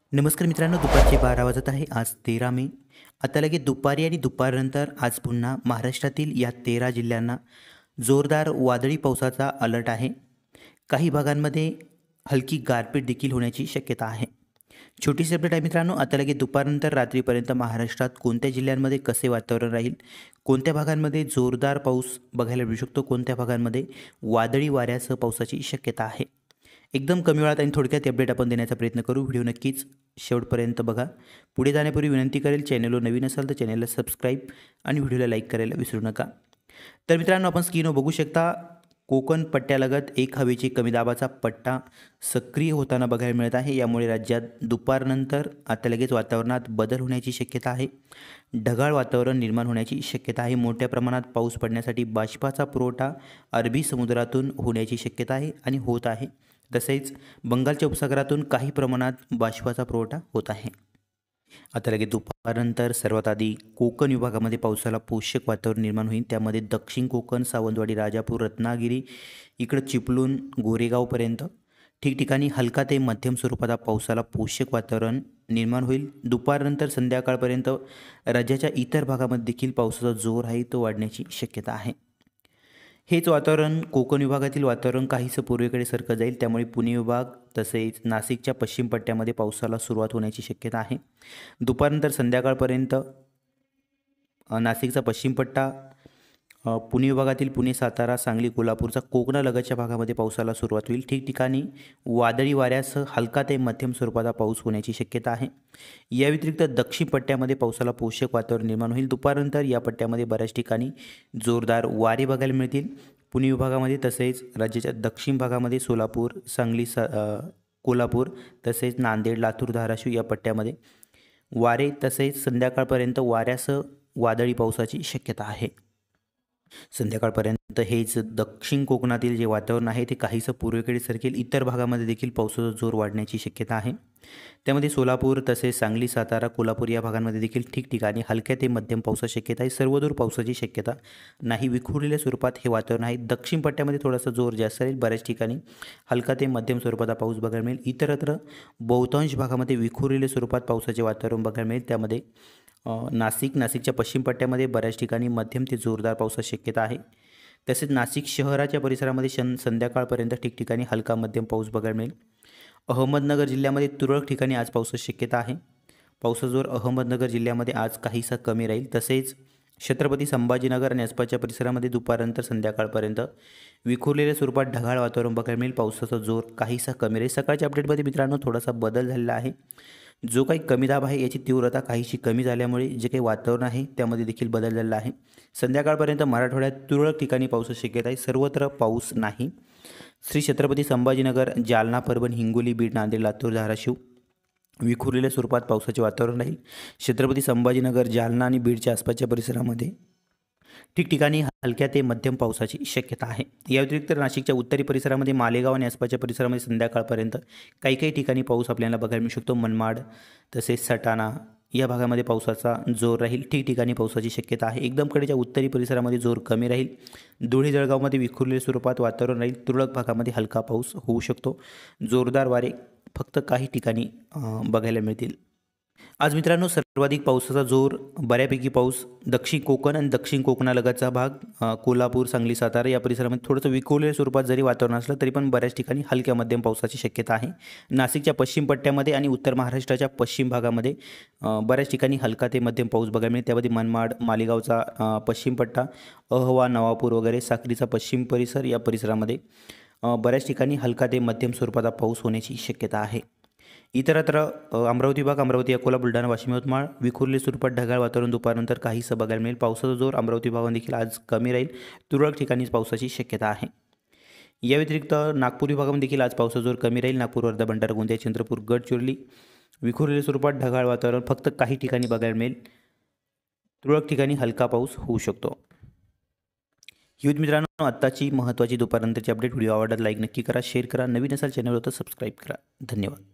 नमस्कार मित्रांनो, दुपारचे 12 वाजत आहे. आज 13 मे. आता लगेच दुपारी आणि दुपारनंतर आज पुन्हा महाराष्ट्रातील या 13 जिल्ह्यांना जोरदार वादळी पावसाचा अलर्ट आहे. काही भागांमध्ये हलकी गारपीट देखील होण्याची शक्यता आहे. छोटीशी अपडेट आहे मित्रांनो, आता लगेच दुपारनंतर रात्रीपर्यंत महाराष्ट्रात कोणत्या जिल्ह्यांमध्ये कसे वातावरण राहील, कोणत्या भागांमध्ये जोरदार पाऊस बघायला मिळू शकतो, कोणत्या भागांमध्ये वादळी वाऱ्यासह पावसाची शक्यता आहे. एकदम कमी वेळात आणि थोडक्यात अपडेट आपण देण्याचा प्रयत्न करू. व्हिडिओ नक्कीच शेवटपर्यंत बघा. पुढे जाण्यापूर्वी विनंती करेल, चॅनलवर नवीन असाल तर चॅनलला सबस्क्राईब आणि व्हिडिओला लाईक करायला विसरू नका. तर मित्रांनो, आपण स्क्रीनवर बघू शकता, कोकण पट्ट्यालगत एक हवेची कमी दाबाचा पट्टा सक्रिय होताना बघायला मिळत आहे. यामुळे राज्यात दुपारनंतर आता लगेच वातावरणात बदल होण्याची शक्यता आहे. ढगाळ वातावरण निर्माण होण्याची शक्यता आहे. मोठ्या प्रमाणात पाऊस पडण्यासाठी बाष्पाचा पुरवठा अरबी समुद्रातून होण्याची शक्यता आहे आणि होत आहे. तसेच बंगालच्या उपसागरातून काही प्रमाणात बाष्पाचा पुरवठा होत आहे. आता लगेच दुपारनंतर सर्वात आधी कोकण विभागामध्ये पावसाला पोषक वातावरण निर्माण होईल. त्यामध्ये दक्षिण कोकण, सावंतवाडी, राजापूर, रत्नागिरी, इकडं चिपळूण, गोरेगावपर्यंत ठिकठिकाणी हलका ते मध्यम स्वरूपाचा पावसाला पोषक वातावरण निर्माण होईल. दुपारनंतर संध्याकाळपर्यंत राज्याच्या इतर भागामध्ये देखील पावसाचा जोर आहे तो वाढण्याची शक्यता आहे. हेच वातावरण कोकण विभागातील वातावरण काहीसं पूर्वेकडे सरकत जाईल. त्यामुळे पुणे विभाग तसेच नाशिकच्या पश्चिम पट्ट्यामध्ये पावसाला सुरुवात होण्याची शक्यता आहे. दुपारनंतर संध्याकाळपर्यंत नाशिकचा पश्चिम पट्टा, पुणे विभागातील पुणे, सातारा, सांगली, कोल्हापूरचा कोकणालगतच्या भागामध्ये पावसाला सुरुवात होईल. ठिकठिकाणी वादळी वाऱ्यासह हलका ते मध्यम स्वरूपाचा पाऊस होण्याची शक्यता आहे. या व्यतिरिक्त दक्षिण पट्ट्यामध्ये पावसाला पोषक वातावरण निर्माण होईल. दुपारनंतर या पट्ट्यामध्ये बऱ्याच ठिकाणी जोरदार वारे बघायला मिळतील. पुणे विभागामध्ये तसेच राज्याच्या दक्षिण भागामध्ये सोलापूर, सांगली, कोल्हापूर तसेच नांदेड, लातूर, धाराशिव या पट्ट्यामध्ये वारे तसेच संध्याकाळपर्यंत वाऱ्यासह वादळी पावसाची शक्यता आहे. संध्याकाळपर्यंत हेच दक्षिण कोकणातील जे वातावरण आहे ते काहीसं पूर्वेकडे सरकेल. इतर भागामध्ये देखील पावसाचा जोर वाढण्याची शक्यता आहे. त्यामध्ये सोलापूर तसेच सांगली, सातारा, कोल्हापूर या भागांमध्ये देखील ठिकठिकाणी हलक्या ते मध्यम पावसाची शक्यता आहे. सर्वदूर पावसाची शक्यता नाही, विखुरलेल्या स्वरूपात हे वातावरण आहे. दक्षिण पट्ट्यामध्ये थोडासा जोर जास्त राहील. बऱ्याच ठिकाणी हलका ते मध्यम स्वरूपाचा पाऊस बघायला मिळेल. इतरत्र बहुतांश भागामध्ये विखुरलेल्या स्वरूपात पावसाचे वातावरण बघायला मिळेल. त्यामध्ये नाशिकच्या पश्चिम पट्ट्यामध्ये बऱ्याच ठिकाणी मध्यम ते जोरदार पावसाची शक्यता आहे. तसेच नाशिक शहराच्या परिसरामध्ये संध्याकाळपर्यंत ठिकठिकाणी हलका मध्यम पाऊस बघायला मिळेल. अहमदनगर जिल्ह्यामध्ये तुरळक ठिकाणी आज पावसाची शक्यता आहे. पावसाचा जोर अहमदनगर जिल्ह्यामध्ये आज काहीसा कमी राहील. तसेच छत्रपती संभाजीनगर आणि आसपासच्या परिसरामध्ये दुपारनंतर संध्याकाळपर्यंत विखुरलेल्या स्वरूपात ढगाळ वातावरण बघायला मिळेल. पावसाचा जोर काहीसा कमी राहील. सकाळच्या अपडेटमध्ये मित्रांनो थोडासा बदल झालेला आहे. जो काही कमी दाब आहे याची तीव्रता काहीशी कमी झाल्यामुळे जे काही वातावरण आहे त्यामध्ये देखील बदल झालेला आहे. संध्याकाळपर्यंत मराठवाड्यात तुरळक ठिकाणी पावसाची शक्यता आहे. सर्वत्र पाऊस नाही. श्री छत्रपती संभाजीनगर, जालना, परभणी, हिंगोली, बीड, नांदेड, लातूर, धाराशिव विखुरलेल्या स्वरूपात पावसाचे वातावरण राहील. छत्रपती संभाजीनगर, जालना आणि बीडच्या आसपासच्या परिसरामध्ये ठिकठिकाणी हलक्या ते मध्यम पावसाची शक्यता आहे. या व्यतिरिक्त नाशिकच्या उत्तरी परिसरामध्ये मालेगाव आणि आसपासच्या परिसरामध्ये संध्याकाळपर्यंत काही ठिकाणी पाऊस आपल्याला बघायला मिळू शकतो. मनमाड तसेच सटाणा या भागामध्ये पावसाचा जोर राहील. ठिकठिकाणी पावसाची शक्यता आहे. एकदम कडेच्या उत्तरी परिसरामध्ये जोर कमी राहील. धुळे, जळगावमध्ये विखुरलेल्या स्वरूपात वातावरण राहील. तुरळक भागामध्ये हलका पाऊस होऊ शकतो. जोरदार वारे फक्त काही ठिकाणी बघायला मिळतील. आज मित्रांनो सर्वाधिक पावसाचा जोर, बऱ्यापैकी पाऊस दक्षिण कोकण आणि दक्षिण कोकणालगतचा भाग, कोल्हापूर, सांगली, सातारा या परिसरामध्ये थोडंसं विखुरलेल्या स्वरूपात जरी वातावरण असलं तरी पण बऱ्याच ठिकाणी हलक्या मध्यम पावसाची शक्यता आहे. नाशिकच्या पश्चिम पट्ट्यामध्ये आणि उत्तर महाराष्ट्राच्या पश्चिम भागामध्ये बऱ्याच ठिकाणी हलका ते मध्यम पाऊस बघायला मिळेल. त्यामध्ये मनमाड, मालेगावचा पश्चिम पट्टा, अहवा, नवापूर वगैरे, साक्रीचा पश्चिम परिसर या परिसरामध्ये बऱ्याच ठिकाणी हलका ते मध्यम स्वरूपाचा पाऊस होण्याची शक्यता आहे. इतरत्र अमरावती विभाग, अमरावती, अकोला, बुलढाणा, वाशिम, यवतमाळ विखुरलेल्या स्वरूपात ढगाळ वातावरण दुपारनंतर काहीसं बघायला मिळेल. पावसाचा जोर अमरावती विभागात देखील आज कमी राहील. तुरळक ठिकाणीच पावसाची शक्यता आहे. या व्यतिरिक्त नागपूर विभागामध्ये देखील आज पावसाचा जोर कमी राहील. नागपूर, वर्धा, भंडारा, गोंदिया, चंद्रपूर, गडचिरोली विखुरलेल्या स्वरूपात ढगाळ वातावरण फक्त काही ठिकाणी बघायला मिळेल. तुरळक ठिकाणी हलका पाऊस होऊ शकतो. युथ मित्रांनो, आत्ताची महत्त्वाची दुपारनंतरची अपडेट. व्हिडिओ आवडला लाईक नक्की करा, शेअर करा. नवीन असाल चॅनलवर तर सबस्क्राईब करा. धन्यवाद.